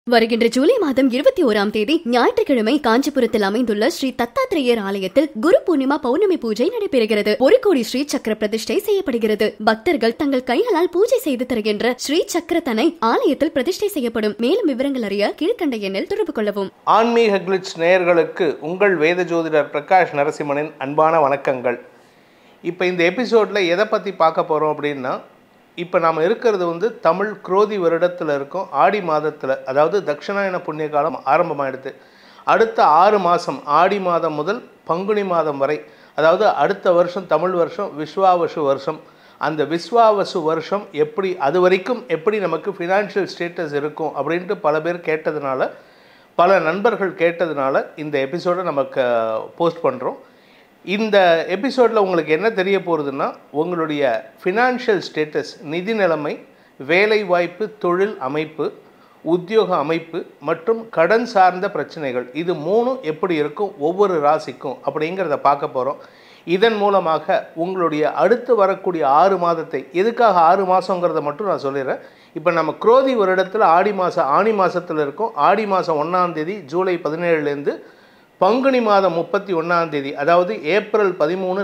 வருகின்ற ஜூலை மாதம் 21ஆம் தேதி ஞாயிற்றுக்கிழமை காஞ்சிபுரத்தில் அமைந்துள்ள ஸ்ரீ தத்தாத்திரேயர் ஆலயத்தில் குரு பூர்ணிமா பௌர்ணமி பூஜை நடைபெறுகிறது. 1 கோடி ஸ்ரீ சக்கர பிரதிஷ்டை செய்யப்படுகிறது. பக்தர்கள் தங்கள் கைகளால் பூஜை செய்து தருகின்ற ஸ்ரீ சக்கரத்தனை ஆலயத்தில் பிரதிஷ்டை செய்யப்படும். மேலும் விவரங்கள் அறிய கீழ்கண்ட எண்ணில் தொடர்பு கொள்ளவும். ஆன்மீக கிளிட்ஸ் நேயர்களுக்கு உங்கள் வேத ஜோதிடர் பிரகாஷ் நரசிம்மனின் அன்பான வணக்கங்கள். இப்போ இந்த எபிசோடில் எதை பற்றி பார்க்க போகிறோம் அப்படின்னா, இப்போ நாம் இருக்கிறது தமிழ் குரோதி வருடத்தில் இருக்கும். ஆடி மாதத்தில், அதாவது தட்சிணாயன புண்ணிய காலம் ஆரம்பமாயிடுது. அடுத்த 6 மாதம், ஆடி மாதம் முதல் பங்குனி மாதம் வரை, அதாவது அடுத்த வருஷம் தமிழ் வருஷம் விஸ்வாவசு வருஷம். அந்த விஸ்வாவசு வருஷம் எப்படி, அது வரைக்கும் எப்படி நமக்கு ஃபினான்ஷியல் ஸ்டேட்டஸ் இருக்கும் அப்படின்ட்டு பல பேர் கேட்டதுனால, பல நண்பர்கள் கேட்டதுனால இந்த எபிசோடை நமக்கு போஸ்ட் பண்ணுறோம். இந்த எபிசோடில் உங்களுக்கு என்ன தெரிய போகிறதுன்னா, உங்களுடைய ஃபினான்ஷியல் ஸ்டேட்டஸ், நிதி நிலைமை, வேலை வாய்ப்பு, தொழில் அமைப்பு, உத்தியோக அமைப்பு மற்றும் கடன் சார்ந்த பிரச்சனைகள், இது 3 எப்படி இருக்கும் ஒவ்வொரு ராசிக்கும் அப்படிங்கிறத பார்க்க போகிறோம். இதன் மூலமாக உங்களுடைய அடுத்து வரக்கூடிய 6 மாதத்தை, எதுக்காக 6 மாதங்கிறத மட்டும் நான் சொல்லிடுறேன். இப்போ நம்ம குரோதி வருடத்தில் ஆணி மாதத்தில் இருக்கோம். ஆடி மாதம் 1ஆம் தேதி ஜூலை 17லேருந்து பங்குனி மாதம் 31ஆம் தேதி, அதாவது ஏப்ரல் 13,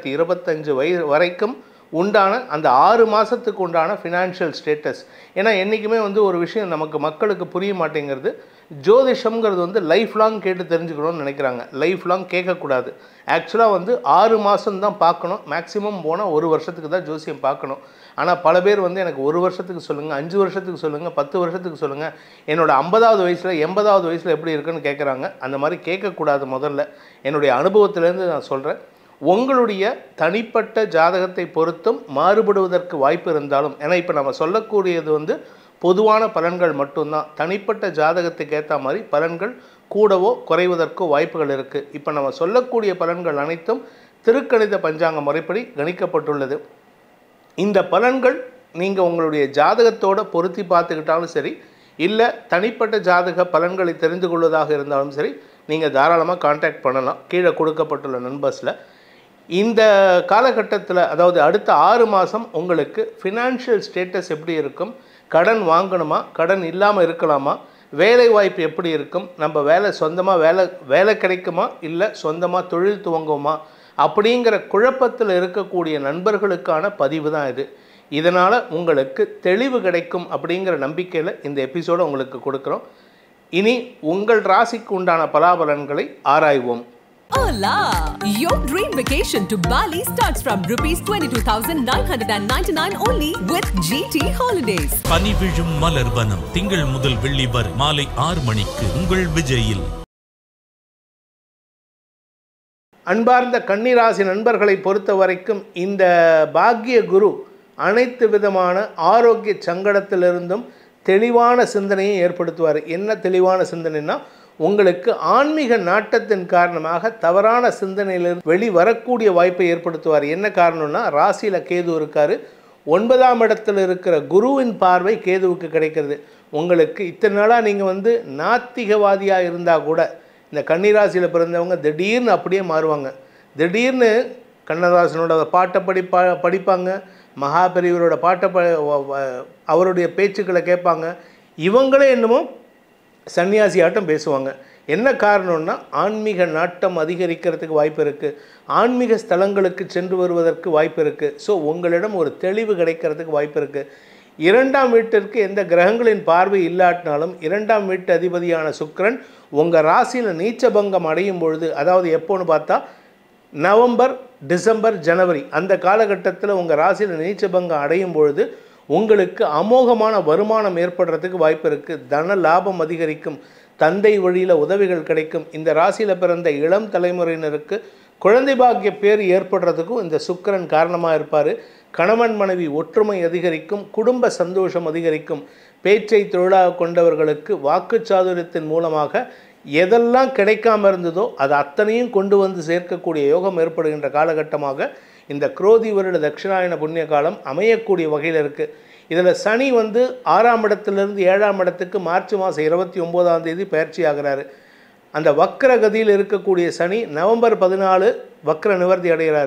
2025 வரைக்கும் உண்டான அந்த 6 மாதத்துக்கு உண்டான ஃபினான்ஷியல் ஸ்டேட்டஸ். ஏன்னா என்றைக்குமே ஒரு விஷயம் நமக்கு மக்களுக்கு புரிய மாட்டேங்கிறது. ஜோதிஷம்ங்கிறது லைஃப் லாங் கேட்டு தெரிஞ்சுக்கணும்னு நினைக்கிறாங்க. லைஃப் லாங் கேட்கக்கூடாது. ஆக்சுவலாக 6 மாதம் தான் பார்க்கணும். மேக்ஸிமம் போனால் 1 வருஷத்துக்கு தான் ஜோசியம் பார்க்கணும். ஆனால் பல பேர் எனக்கு 1 வருஷத்துக்கு சொல்லுங்கள், 5 வருஷத்துக்கு சொல்லுங்கள், 10 வருஷத்துக்கு சொல்லுங்கள், என்னோடய 50வது வயசில் 80வது வயசில் எப்படி இருக்குன்னு கேட்குறாங்க. அந்த மாதிரி கேட்கக்கூடாது. முதல்ல என்னுடைய அனுபவத்திலேருந்து நான் சொல்கிறேன். உங்களுடைய தனிப்பட்ட ஜாதகத்தை பொறுத்தும் மாறுபடுவதற்கு வாய்ப்பு இருந்தாலும், ஏன்னா இப்போ நம்ம சொல்லக்கூடியது பொதுவான பலன்கள் மட்டும்தான். தனிப்பட்ட ஜாதகத்துக்கு ஏற்ற மாதிரி பலன்கள் கூடவோ குறைவதற்கோ வாய்ப்புகள் இருக்குது. இப்போ நம்ம சொல்லக்கூடிய பலன்கள் அனைத்தும் திருக்கணித பஞ்சாங்க முறைப்படி கணிக்கப்பட்டுள்ளது. இந்த பலன்கள் நீங்கள் உங்களுடைய ஜாதகத்தோடு பொருத்தி பார்த்துக்கிட்டாலும் சரி, இல்லை தனிப்பட்ட ஜாதக பலன்களை தெரிந்து கொள்வதாக இருந்தாலும் சரி, நீங்கள் தாராளமாக கான்டாக்ட் பண்ணலாம் கீழே கொடுக்கப்பட்டுள்ள நம்பர்ஸில். இந்த காலகட்டத்தில், அதாவது அடுத்த 6 மாதம் உங்களுக்கு ஃபினான்ஷியல் ஸ்டேட்டஸ் எப்படி இருக்கும், கடன் வாங்கணுமா, கடன் இல்லாமல் இருக்கலாமா, வேலை வாய்ப்பு எப்படி இருக்கும், நம்ம சொந்தமாக வேலை கிடைக்குமா, இல்லை சொந்தமாக தொழில் துவங்குமா அப்படிங்கிற குழப்பத்தில் இருக்கக்கூடிய நண்பர்களுக்கான பதிவு தான் இது. இதனால் உங்களுக்கு தெளிவு கிடைக்கும் அப்படிங்கிற நம்பிக்கையில் இந்த எபிசோடை உங்களுக்கு கொடுக்குறோம். இனி உங்கள் ராசிக்கு உண்டான பலாபலன்களை ஆராய்வோம். Hola! Your dream vacation to Bali starts from ₹22,999 only with GT Holidays. பனி விழும் மலர் வனம் திங்கள் முதல் வெள்ளி வரை மாலை 6 மணிக்கு உங்கள் விஜயில். அன்பார்ந்த கன்னிராசி நண்பர்களை பொறுத்த வரைக்கும் இந்த பாக்கிய குரு அனைத்து விதமான ஆரோக்கிய சங்கடத்திலிருந்தும் தெளிவான சிந்தனையை ஏற்படுத்துவார். என்ன தெளிவான சிந்தனைன்னா, உங்களுக்கு ஆன்மீக நாட்டத்தின் காரணமாக தவறான சிந்தனையிலிருந்து வெளிவரக்கூடிய வாய்ப்பை ஏற்படுத்துவார். என்ன காரணம்னா, ராசியில் கேது இருக்கார். 9ஆம் இடத்தில் இருக்கிற குருவின் பார்வை கேதுவுக்கு கிடைக்கிறது. உங்களுக்கு இத்தனை நாளாக நீங்கள் நாத்திகவாதியாக இருந்தால் கூட, இந்த கன்னிராசியில் பிறந்தவங்க திடீர்னு அப்படியே மாறுவாங்க. திடீர்னு கண்ணதாசனோட பாட்டை படிப்பாங்க, மகாபெரிவரோட பாட்டை அவருடைய பேச்சுக்களை கேட்பாங்க. இவங்களே என்னமோ சன்னியாசி ஆட்டம் பேசுவாங்க. என்ன காரணம்னா, ஆன்மீக நாட்டம் அதிகரிக்கிறதுக்கு வாய்ப்பு இருக்குது. ஆன்மீக ஸ்தலங்களுக்கு சென்று வருவதற்கு வாய்ப்பு இருக்குது. ஸோ உங்களிடம் ஒரு தெளிவு கிடைக்கிறதுக்கு வாய்ப்பு இருக்குது. 2ஆம் வீட்டிற்கு எந்த கிரகங்களின் பார்வை இல்லாட்டினாலும் 2ஆம் வீட்டு அதிபதியான சுக்கிரன் உங்கள் ராசியில் நீச்சபங்கம் அடையும் பொழுது, அதாவது எப்போன்னு பார்த்தா நவம்பர், டிசம்பர், ஜனவரி அந்த காலகட்டத்தில் உங்கள் ராசியில் நீச்சபங்கம் அடையும் பொழுது உங்களுக்கு அமோகமான வருமானம் ஏற்படுறதுக்கு வாய்ப்பு இருக்குது. தன லாபம் அதிகரிக்கும், தந்தை வழியில் உதவிகள் கிடைக்கும். இந்த ராசியில் பிறந்த இளம் தலைமுறையினருக்கு குழந்தை பாக்கிய பேர் ஏற்படுறதுக்கும் இந்த சுக்கிரன் காரணமாக இருப்பார். கணவன் மனைவி ஒற்றுமை அதிகரிக்கும், குடும்ப சந்தோஷம் அதிகரிக்கும். பேச்சை தொழிலாக கொண்டவர்களுக்கு வாக்குச்சாதுரியத்தின் மூலமாக எதெல்லாம் கிடைக்காம இருந்ததோ அது அத்தனையும் கொண்டு வந்து சேர்க்கக்கூடிய யோகம் ஏற்படுகின்ற காலகட்டமாக இந்த குரோதி வருட தட்சிணாயன புண்ணிய காலம் அமையக்கூடிய வகையில் இருக்குது. இதில் சனி 6ஆம் இடத்திலிருந்து 7ஆம் இடத்துக்கு மார்ச் மாதம் 29ஆம் தேதி பயிற்சி ஆகிறாரு. அந்த வக்ர கதியில் இருக்கக்கூடிய சனி நவம்பர் 14 வக்ர நிவர்த்தி அடைகிறாரு.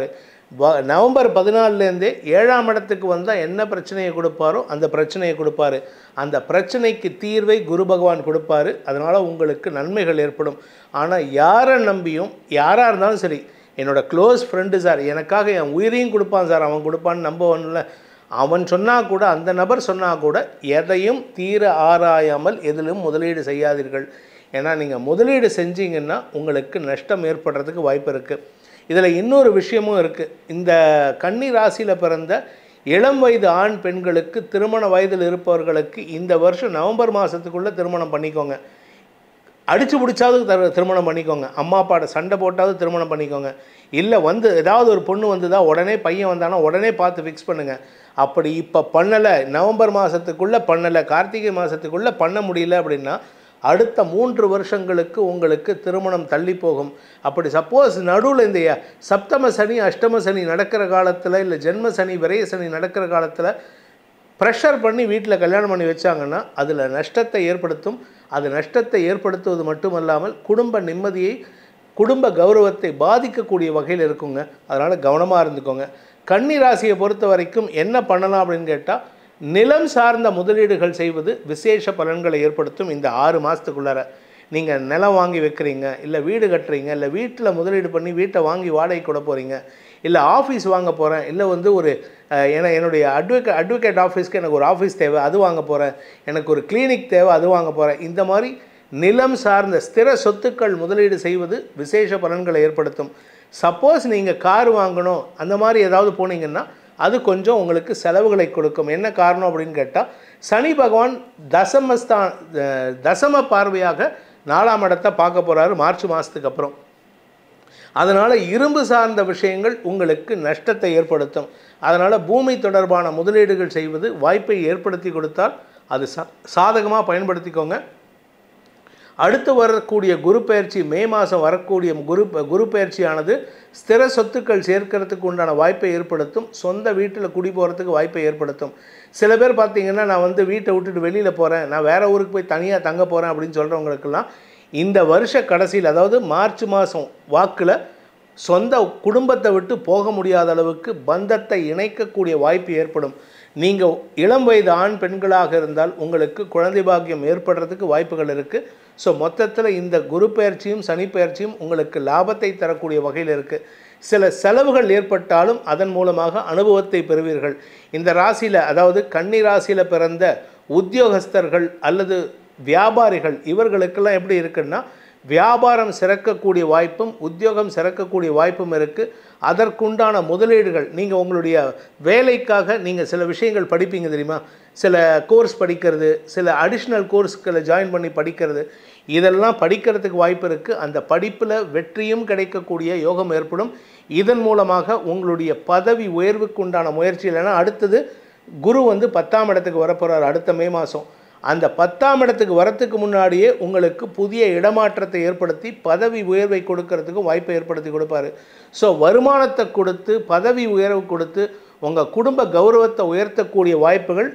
நவம்பர் 14லேருந்தே 7ஆம் இடத்துக்கு வந்தால் என்ன பிரச்சனையை கொடுப்பாரோ அந்த பிரச்சனையை கொடுப்பாரு. அந்த பிரச்சனைக்கு தீர்வை குரு பகவான் கொடுப்பாரு. அதனால் உங்களுக்கு நன்மைகள் ஏற்படும். ஆனால் யாரை நம்பியும் யாராக இருந்தாலும் சரி, என்னோட க்ளோஸ் ஃப்ரெண்டு சார், எனக்காக என் உயிரையும் கொடுப்பான் சார், அவன் கொடுப்பான்னு நம்பவன்ல, அவன் சொன்னால் கூட, அந்த நபர் சொன்னால் கூட எதையும் தீர ஆராயாமல் எதிலும் முதலீடு செய்யாதீர்கள். ஏன்னா நீங்கள் முதலீடு செஞ்சீங்கன்னா உங்களுக்கு நஷ்டம் ஏற்படுறதுக்கு வாய்ப்பு இருக்குது. இதில் இன்னொரு விஷயமும் இருக்குது. இந்த கன்னி ராசியில் பிறந்த இளம் வயது ஆண் பெண்களுக்கு, திருமண வயதில் இருப்பவர்களுக்கு இந்த வருஷம் நவம்பர் மாதத்துக்குள்ளே திருமணம் பண்ணிக்கோங்க. அடித்து பிடிச்சாவது திருமணம் பண்ணிக்கோங்க. அம்மா அப்பாட்ட சண்டை போட்டாவது திருமணம் பண்ணிக்கோங்க. இல்லை ஏதாவது ஒரு பொண்ணு வந்துதா உடனே பையன் வந்தானா உடனே பார்த்து ஃபிக்ஸ் பண்ணுங்கள். அப்படி இப்போ பண்ணலை, நவம்பர் மாதத்துக்குள்ளே பண்ணலை, கார்த்திகை மாதத்துக்குள்ளே பண்ண முடியல அப்படின்னா அடுத்த 3 வருஷங்களுக்கு உங்களுக்கு திருமணம் தள்ளி போகும். அப்படி சப்போஸ் நடுவில் இந்த சப்தம சனி அஷ்டம சனி நடக்கிற காலத்தில், இல்லை ஜென்ம சனி விரய சனி நடக்கிற காலத்தில் ப்ரெஷர் பண்ணி வீட்டில் கல்யாணம் பண்ணி வச்சாங்கன்னா அதில் நஷ்டத்தை ஏற்படுத்தும். அது நஷ்டத்தை ஏற்படுத்துவது மட்டுமல்லாமல் குடும்ப நிம்மதியை, குடும்ப கௌரவத்தை பாதிக்கக்கூடிய வகையில் இருக்குங்க. அதனால் கவனமாக இருந்துக்கோங்க. கன்னி ராசியை பொறுத்த வரைக்கும் என்ன பண்ணலாம் அப்படின்னு கேட்டால், நிலம் சார்ந்த முதலீடுகள் செய்வது விசேஷ பலன்களை ஏற்படுத்தும். இந்த 6 மாதத்துக்குள்ளார நீங்கள் நிலம் வாங்கி வைக்கிறீங்க, இல்லை வீடு கட்டுறீங்க, இல்லை வீட்டில் முதலீடு பண்ணி வீட்டை வாங்கி வாடகை கூட போகிறீங்க, இல்லை ஆஃபீஸ் வாங்க போகிறேன், இல்லை ஒரு என்னுடைய அட்வொகேட் ஆஃபீஸ்க்கு எனக்கு ஒரு ஆஃபீஸ் தேவை, அது வாங்க போகிறேன், எனக்கு ஒரு கிளினிக் தேவை, அது வாங்க போகிறேன். இந்த மாதிரி நிலம் சார்ந்த ஸ்திர சொத்துக்கள் முதலீடு செய்வது விசேஷ பலன்களை ஏற்படுத்தும். சப்போஸ் நீங்கள் கார் வாங்கணும் அந்த மாதிரி ஏதாவது போனீங்கன்னா அது கொஞ்சம் உங்களுக்கு செலவுகளை கொடுக்கும். என்ன காரணம் அப்படின்னு கேட்டால், சனி பகவான் தசம பார்வையாக 4ஆம் இடத்தை பார்க்க போகிறாரு மார்ச் மாதத்துக்கு அப்புறம். அதனால் இரும்பு சார்ந்த விஷயங்கள் உங்களுக்கு நஷ்டத்தை ஏற்படுத்தும். அதனால் பூமி தொடர்பான முதலீடுகள் செய்வது வாய்ப்பை ஏற்படுத்தி கொடுத்தால் அது சாதகமாக பயன்படுத்திக்கோங்க. அடுத்து வரக்கூடிய குரு பயிற்சி, மே மாதம் வரக்கூடிய குரு பயிற்சியானது ஸ்திர சொத்துக்கள் சேர்க்கறதுக்கு உண்டான வாய்ப்பை ஏற்படுத்தும். சொந்த வீட்டில் குடி போகிறதுக்கு வாய்ப்பை ஏற்படுத்தும். சில பேர் பார்த்திங்கன்னா, நான் வீட்டை விட்டுட்டு வெளியில் போகிறேன், நான் வேறு ஊருக்கு போய் தனியாக தங்க போகிறேன் அப்படின்னு சொல்கிறவங்களுக்கெல்லாம் இந்த வருஷ கடைசியில், அதாவது மார்ச் மாதம் வாக்கில் சொந்த குடும்பத்தை விட்டு போக முடியாத அளவுக்கு பந்தத்தை இணைக்கக்கூடிய வாய்ப்பு ஏற்படும். நீங்கள் இளம் வயது ஆண் பெண்களாக இருந்தால் உங்களுக்கு குழந்தை பாக்கியம் ஏற்படுறதுக்கு வாய்ப்புகள் இருக்குது. ஸோ மொத்தத்தில் இந்த குரு பயிற்சியும் சனி பயிற்சியும் உங்களுக்கு லாபத்தை தரக்கூடிய வகையில் இருக்குது. சில செலவுகள் ஏற்பட்டாலும் அதன் மூலமாக அனுபவத்தை பெறுவீர்கள். இந்த ராசியில், அதாவது கன்னி ராசியில் பிறந்த உத்தியோகஸ்தர்கள் அல்லது வியாபாரிகள், இவர்களுக்கெல்லாம் எப்படி இருக்குன்னா, வியாபாரம் சிறக்கக்கூடிய வாய்ப்பும் உத்தியோகம் சிறக்கக்கூடிய வாய்ப்பும் இருக்குது. அதற்குண்டான முதலீடுகள், நீங்கள் உங்களுடைய வேலைக்காக நீங்கள் சில விஷயங்கள் படிப்பீங்க தெரியுமா, சில கோர்ஸ் படிக்கிறது, சில அடிஷ்னல் கோர்ஸ்களை ஜாயின் பண்ணி படிக்கிறது, இதெல்லாம் படிக்கிறதுக்கு வாய்ப்பு இருக்குது. அந்த படிப்பில் வெற்றியும் கிடைக்கக்கூடிய யோகம் ஏற்படும். இதன் மூலமாக உங்களுடைய பதவி உயர்வுக்கு உண்டான முயற்சி. இல்லைன்னா அடுத்தது குரு 10ஆம் இடத்துக்கு வரப்போகிறார் அடுத்த மே மாதம். அந்த 10ஆம் இடத்துக்கு வரத்துக்கு முன்னாடியே உங்களுக்கு புதிய இடமாற்றத்தை ஏற்படுத்தி பதவி உயர்வை கொடுக்கறதுக்கும் வாய்ப்பை ஏற்படுத்தி கொடுப்பாரு. ஸோ வருமானத்தை கொடுத்து பதவி உயர்வு கொடுத்து உங்கள் குடும்ப கௌரவத்தை உயர்த்தக்கூடிய வாய்ப்புகள்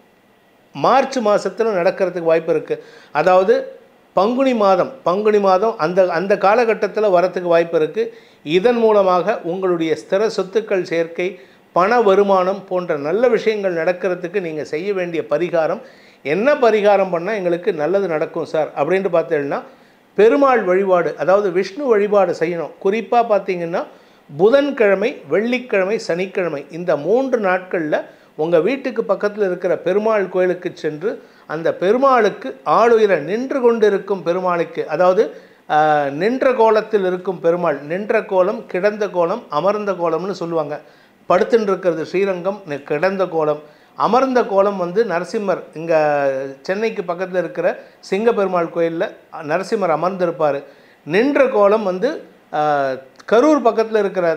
மார்ச் மாதத்தில் நடக்கிறதுக்கு வாய்ப்பு இருக்குது. அதாவது பங்குனி மாதம் அந்த காலகட்டத்தில் வரத்துக்கு வாய்ப்பு இருக்குது. இதன் மூலமாக உங்களுடைய ஸ்திர சொத்துக்கள் சேர்க்கை, பண வருமானம் போன்ற நல்ல விஷயங்கள் நடக்கிறதுக்கு நீங்கள் செய்ய வேண்டிய பரிகாரம், என்ன பரிகாரம் பண்ணால் எங்களுக்கு நல்லது நடக்கும் சார் அப்படின்ட்டு பார்த்தீங்கன்னா, பெருமாள் வழிபாடு, அதாவது விஷ்ணு வழிபாடு செய்யணும். குறிப்பாக பார்த்தீங்கன்னா புதன்கிழமை, வெள்ளிக்கிழமை, சனிக்கிழமை இந்த 3 நாட்களில் உங்கள் வீட்டுக்கு பக்கத்தில் இருக்கிற பெருமாள் கோயிலுக்கு சென்று அந்த பெருமாளுக்கு ஆளுயர நின்று கொண்டு இருக்கும் பெருமாளுக்கு, அதாவது நின்ற கோலத்தில் இருக்கும் பெருமாள், நின்ற கோலம், கிடந்த கோலம், அமர்ந்த கோலம்னு சொல்லுவாங்க. படுத்துன்னு இருக்கிறது ஸ்ரீரங்கம், கிடந்த கோலம். அமர்ந்த கோலம் நரசிம்மர், இங்கே சென்னைக்கு பக்கத்தில் இருக்கிற சிங்க பெருமாள் கோயிலில் நரசிம்மர் அமர்ந்திருப்பார். நின்ற கோலம் கரூர் பக்கத்தில் இருக்கிற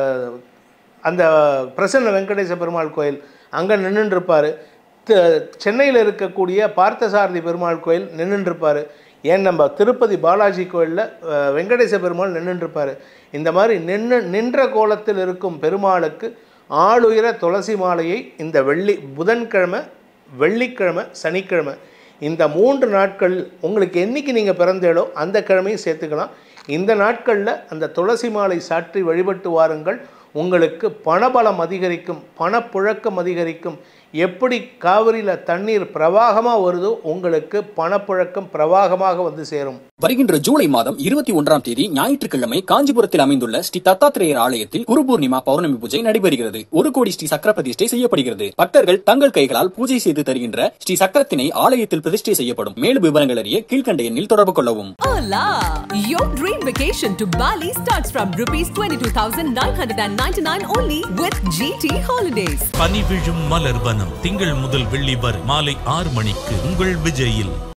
அந்த பிரசன்ன வெங்கடேச பெருமாள் கோயில், அங்கே நின்றுருப்பார். சென்னையில் இருக்கக்கூடிய பார்த்தசாரதி பெருமாள் கோயில் நின்றுருப்பார். ஏன் நம்ம திருப்பதி பாலாஜி கோயிலில் வெங்கடேச பெருமாள் நின்றுருப்பார். இந்த மாதிரி நின்ற கோலத்தில் இருக்கும் பெருமாளுக்கு ஆளுயர துளசி மாலையை இந்த புதன்கிழமை, வெள்ளிக்கிழமை, சனிக்கிழமை இந்த 3 நாட்கள் உங்களுக்கு என்றைக்கு நீங்கள் பிறந்தேடோ அந்த கிழமையும் சேர்த்துக்கலாம். இந்த நாட்களில் அந்த துளசி மாலை சாற்றி வழிபட்டு வாருங்கள். உங்களுக்கு பணபலம் அதிகரிக்கும், பணப்புழக்கம் அதிகரிக்கும். எப்படி காவிரியில் தண்ணீர் பிரவாகமாக வருதோ உங்களுக்கு பணப்புழக்கம் பிரவாகமாக வந்து சேரும். வருகின்ற ஜூலை மாதம் 21ஆம் தேதி ஞாயிற்றுக்கிழமை காஞ்சிபுரத்தில் அமைந்துள்ள ஸ்ரீ தத்தாத்திரேயர் ஆலயத்தில் குரு பூர்ணிமா பௌர்ணமி பூஜை நடைபெறுகிறது. 1 கோடி ஸ்ரீ சக்கர பிரதிஷ்டை செய்யப்படுகிறது. பக்தர்கள் தங்கள் கைகளால் பூஜை செய்து தருகின்ற ஸ்ரீ சக்கரத்தினை ஆலயத்தில் பிரதிஷ்டை செய்யப்படும். மேலும் விவரங்கள் அறிய கீழ்கண்ட எண்ணில் தொடர்பு கொள்ளவும். Your dream vacation to Bali starts from ₹22,999 only with GT Holidays. பனி விழும் மலர்வனம் திங்கள் முதல் வெள்ளி வரை மாலை 6 மணிக்கு உங்கள் விஜயில்.